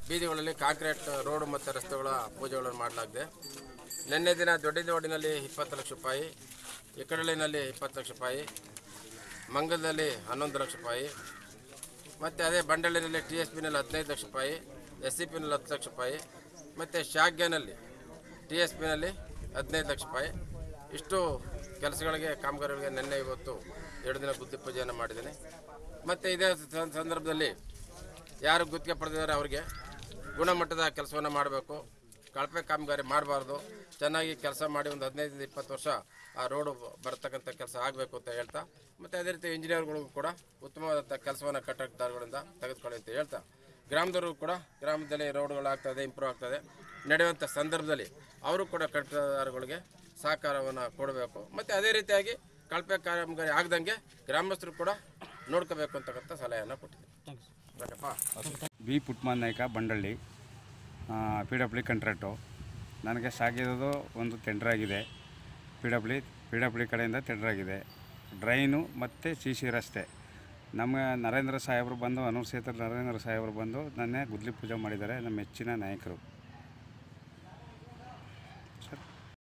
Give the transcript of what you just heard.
ಬೀದಿಗಳಲ್ಲಿ concrete road ಮತ್ತು ರಸ್ತೆಗಳ ಪೂಜೆಗಳನ್ನು ಮಾಡಲಾಗಿದೆ. ನಿನ್ನೆ ದಿನ ದೊಡ್ಡದೋಡಿನಲ್ಲಿ 20 ಲಕ್ಷ ರೂಪಾಯಿ, ಇಕ್ಕಡಲಿನಲ್ಲಿ 20 ಲಕ್ಷ ರೂಪಾಯಿ, ಮಂಗಲದಲ್ಲಿ 11 ಲಕ್ಷ ರೂಪಾಯಿ, ಮತ್ತು ಅದೇ ಬಂಡಳಿನಲ್ಲಿ TSPನಲ್ಲಿ 15 ಲಕ್ಷ ರೂಪಾಯಿ, SCPನಲ್ಲಿ 10 ಲಕ್ಷ ರೂಪಾಯಿ, ಮತ್ತು ಶಾಗ್ಯನಲ್ಲಿ TSPನಲ್ಲಿ 15 ಲಕ್ಷ ರೂಪಾಯಿ. ಇಷ್ಟು ಕೆಲಸಗಳಿಗೆ ಕಾಮಗಾರಿಗಳಿಗೆ ನಿನ್ನೆ ಇವತ್ತು 2 ದಿನ ಗುದ್ದಿ ಪೂಜೆಯನ್ನು ಮಾಡಿದ್ದೇನೆ. ಮತ್ತು ಇದೇ ಸಂದರ್ಭದಲ್ಲಿ ಯಾರು ಗುತ್ತಿಗೆ ಪಡೆದಿದ್ದಾರೆ ಅವರಿಗೆ ಗುಣಮಟ್ಟದ ಕೆಲಸವನ್ನು ಮಾಡಬೇಕು, ಕಳಪೆ ಕಾಮಗಾರಿ ಮಾಡಬಾರ್ದು, ಚೆನ್ನಾಗಿ ಕೆಲಸ ಮಾಡಿ ಒಂದು 15-20 ವರ್ಷ ಆ ರೋಡು ಬರ್ತಕ್ಕಂಥ ಕೆಲಸ ಆಗಬೇಕು ಅಂತ ಹೇಳ್ತಾ, ಮತ್ತು ಅದೇ ರೀತಿ ಇಂಜಿನಿಯರ್ಗಳಿಗೂ ಕೂಡ ಉತ್ತಮವಾದಂಥ ಕೆಲಸವನ್ನು ಕಟ್ಟಡಗಳಿಂದ ತೆಗೆದುಕೊಳ್ಳಿ ಅಂತ ಹೇಳ್ತಾ, ಗ್ರಾಮದವರು ಕೂಡ ಗ್ರಾಮದಲ್ಲಿ ರೋಡ್ಗಳಾಗ್ತದೆ, ಇಂಪ್ರೂವ್ ಆಗ್ತದೆ ನಡೆಯುವಂಥ ಸಂದರ್ಭದಲ್ಲಿ ಅವರು ಕೂಡ ಕಟ್ಟಡದಾರಗಳಿಗೆ ಸಹಕಾರವನ್ನು ಕೊಡಬೇಕು. ಮತ್ತು ಅದೇ ರೀತಿಯಾಗಿ ಕಳಪೆ ಕಾಮಗಾರಿ ಆಗದಂಗೆ ಗ್ರಾಮಸ್ಥರು ಕೂಡ ನೋಡ್ಕೋಬೇಕು ಅಂತಕ್ಕಂಥ ಸಲಹೆಯನ್ನು ಕೊಟ್ಟಿದ್ದೀವಿ. B Putman Naik, Bandalli, PWD contract. ನನಗೆ ಸಾಗಿರೋದು ಒಂದು ಟೆಂಡರ್ ಆಗಿದೆ. PWD ಕಡೆಯಿಂದ ಟೆಂಡರ್ ಆಗಿದೆ. ಡ್ರೈನು ಮತ್ತು CC ರಸ್ತೆ. ನಮ್ಮ ನರೇಂದ್ರ ಸಾಹೇಬರು ಬಂದು, ಅನೂರು ಕ್ಷೇತ್ರದ ನರೇಂದ್ರ ಸಾಹೇಬರು ಬಂದು ನನ್ನೇ ಗುದ್ಲಿ ಪೂಜೆ ಮಾಡಿದ್ದಾರೆ. ನಮ್ಮ ಹೆಚ್ಚಿನ ನಾಯಕರು.